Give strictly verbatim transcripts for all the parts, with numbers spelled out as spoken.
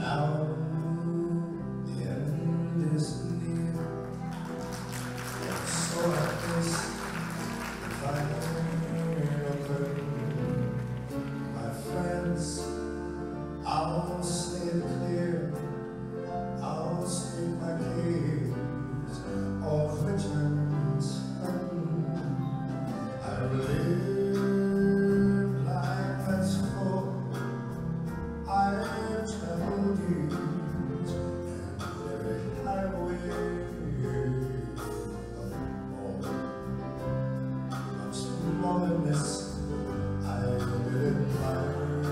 Now the end is near, and so I face the final curtain. My friends, I'll say it clear, I'll state my case of Richmond's home. I've lived life that's full, I've traveled years, and every highway of all. Much more than this, I did it my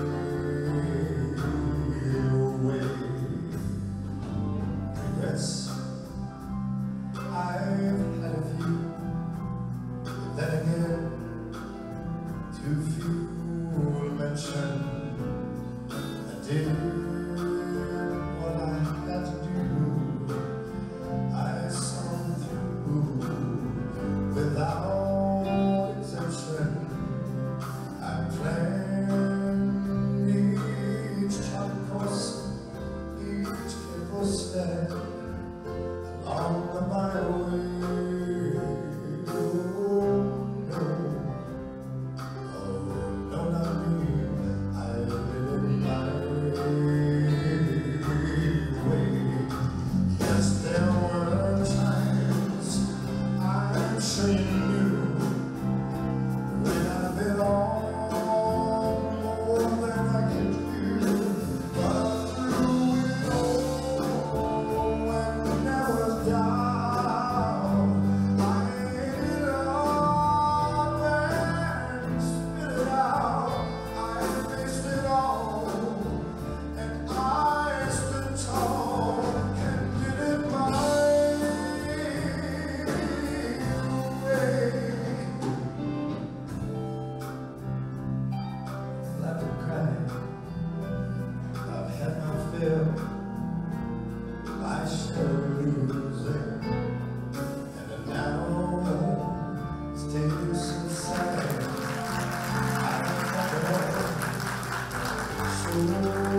way. Regrets, I've had a few, but then again, too few will mention. I did what I had to do. I saw through without exemption. I planned each charted course, each careful step along the byway. I shall losing, and now it's taking some sad. I never so